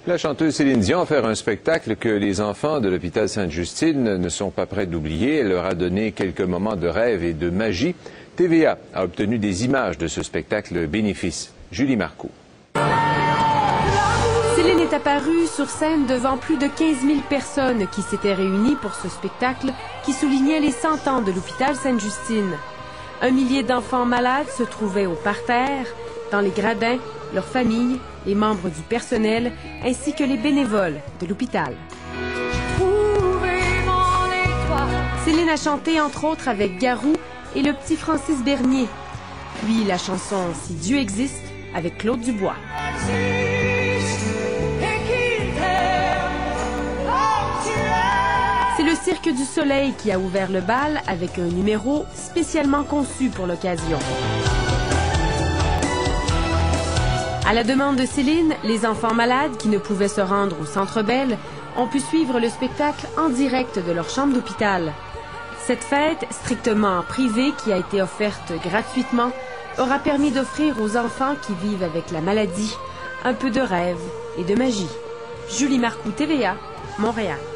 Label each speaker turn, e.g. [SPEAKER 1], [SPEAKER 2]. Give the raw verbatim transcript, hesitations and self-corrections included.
[SPEAKER 1] La chanteuse Céline Dion a fait un spectacle que les enfants de l'hôpital Sainte-Justine ne sont pas prêts d'oublier. Elle leur a donné quelques moments de rêve et de magie. T V A a obtenu des images de ce spectacle bénéfice. Julie Marcoux.
[SPEAKER 2] Céline est apparue sur scène devant plus de quinze mille personnes qui s'étaient réunies pour ce spectacle qui soulignait les cent ans de l'hôpital Sainte-Justine. Un millier d'enfants malades se trouvaient au parterre, dans les gradins, leurs familles, les membres du personnel, ainsi que les bénévoles de l'hôpital. Céline a chanté entre autres avec Garou et le petit Francis Bernier, puis la chanson « Si Dieu existe » avec Claude Dubois. C'est le Cirque du Soleil qui a ouvert le bal avec un numéro spécialement conçu pour l'occasion. À la demande de Céline, les enfants malades qui ne pouvaient se rendre au Centre Bell ont pu suivre le spectacle en direct de leur chambre d'hôpital. Cette fête, strictement privée, qui a été offerte gratuitement, aura permis d'offrir aux enfants qui vivent avec la maladie un peu de rêve et de magie. Julie Marcoux, T V A, Montréal.